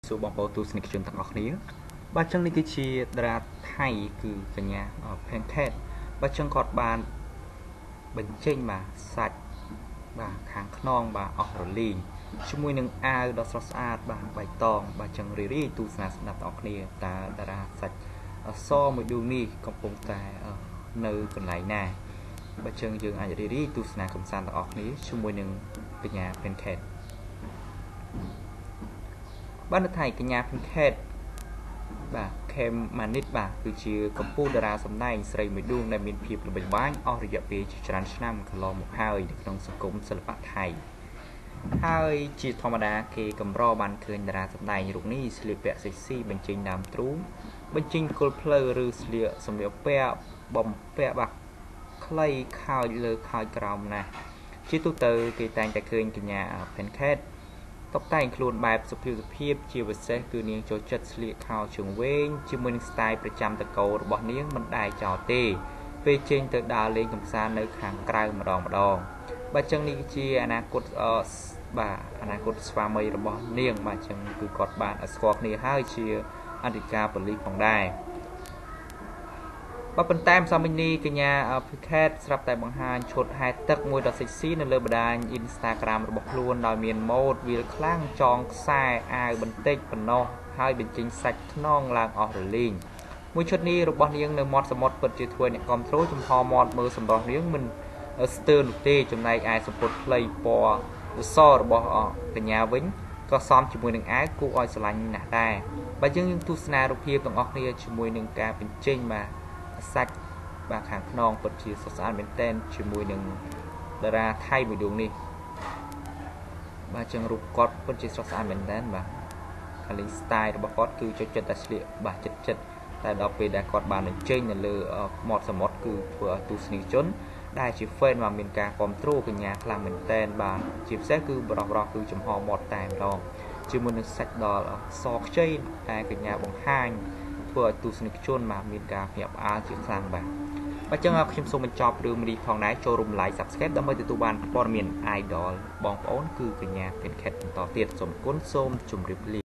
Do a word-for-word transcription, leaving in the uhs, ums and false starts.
សួរបងប្អូនទស្សនិកជនទាំងអស់គ្នាបាទចឹងនេះគឺជាតារាថៃគឺកញ្ញា Pancake បាទចឹងគាត់បានបញ្ចេញបាទសាច់បាទខាងខ្នងបាទអស់រលីងជាមួយនឹងអាវដ៏ស្រស់ស្អាតបាទបៃតងបាទចឹងរីរីទស្សនាស្ដាប់ទាំងអស់គ្នាតើតារាសាច់សមួយដួងនេះកំពុងតែនៅកន្លែងណាបាទចឹងយើងអាចរីរីទស្សនាកំសាន្តទាំងអស់គ្នាជាមួយនឹងកញ្ញា Pancake បាទនៅថៃកញ្ញា Pancake បាទខេមម៉ានិតបាទគឺជាកម្ពុជាតារាសម្ដែងស្រីមួយដួងដែលមានភាពល្បីល្បាញអស់រយៈពេលជាច្រើនឆ្នាំកន្លងមកហើយនៅក្នុងសង្គមសិល្បៈថៃហើយជាធម្មតាគេកម្របានឃើញតារាសម្ដែងរូបនេះស្លៀកពាក់សេស៊ីបញ្ចេញដើមទ្រូងបញ្ចេញគល់ភ្លៅឬស្លៀកសម្លៀកពាក់បំពាក់បាទខ្លីខោចលើខោចក្រោមណាស់ជាទូទៅគេតែងតែឃើញកញ្ញា Pancakeតុបតែងខ្លួនបែបសុភាពសុភាពជាពិសេសគឺនាងចូលចិត្តស្លៀកខោជើងវែងជាមួយនឹង style ប្រចាំតកោរបស់នាងមិនដែលចោលទេពេលចេញទៅដើរលេងកម្សាន្តនៅខាងក្រៅម្ដងម្ដងបាទចឹងនេះជាអនាគតបាទអនាគតស្វាមីរបស់នាងបាទចឹងគឺគាត់បានស្គាល់គ្នាហើយជាអធិការប៉ូលីសផងដែរបាទប៉ុន្តែម្សិលមិញនេះកញ្ញា Pancake ស្រាប់តែបង្ហាញឈុតហែទឹកមួយដ៏សេកស៊ីនៅលើបណ្ដាញ Instagram របស់ខ្លួនដោយមានម៉ូដវាលខ្លាំងចងខ្សែអាវបន្តិចប៉ុណ្ណោះហើយបញ្ចេញសាច់ខ្នងឡើងអស់រលីងមួយឈុតនេះរបស់នាងនៅមាត់សមុទ្រពិតជាធ្វើអ្នកគ្រប់គ្រងចំហមាត់មើលសម្រស់នាងមិនស្ទើរនោះទេចំណែកឯសម្ពុតផ្លៃពណ៌សរបស់កញ្ញាវិញក៏សមជាមួយនឹងអាវគួរឲ្យស្រឡាញ់ណាស់ដែរបើយើងយើងទស្សនារូបភាពទាំងអស់គ្នាជាមួយនឹងការបញ្ចេញបាទសាច់បាទខាងខ្នងពិតជាស្រស់ស្អាតមែនទែនជាមួយនឹងតារាថៃមួយដួងនេះបាទចឹងរូបគាត់ពិតជាស្រស់ស្អាតមែនទែនបាទខាង style របស់គាត់គឺចូលចិត្តតែស្លៀកបាទចិត្តចិត្តតែដល់ពេលដែលគាត់បានបញ្ចេញនៅលើមាត់សមុទ្រគឺធ្វើឲ្យទស្សនិកជនដែលជា fan មកមានការគ្រប់គ្រងកញ្ញាខ្លាំងមែនទែនបាទជាពិសេសគឺបរោះបរោះគឺចំហមាត់តែម្ដងជាមួយនឹងសាច់ដល់សខ្ចីតែកញ្ញាបង្ហាញធ្វើឲ្យទស្សនិកជនមកមានការភ្ញាក់ផ្អើលជាខ្លាំងបាទបាទចឹងខ្ញុំសូមបញ្ចប់រឿងនេះផងដែរចូលរួម like subscribe ដើម្បីទទួលបានព័ត៌មាន idol បងប្អូនគឺកញ្ញា Pancake បន្តទៀតសូមគុណសូមជម្រាបលា